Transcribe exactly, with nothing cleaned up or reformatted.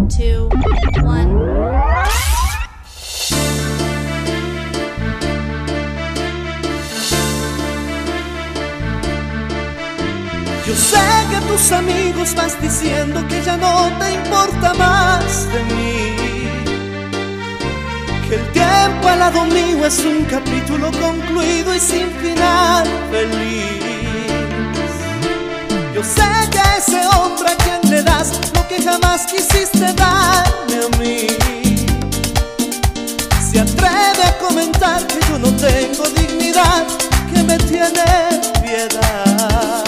two, one. Yo sé que tus amigos vas diciendo que ya no te importa más de mí, que el tiempo al lado mío es un capítulo concluido y sin final feliz. Yo sé que a ese hombre a quien le das lo que jamás quisiste darme a mí, se atreve a comentar que yo no tengo dignidad, que me tiene piedad.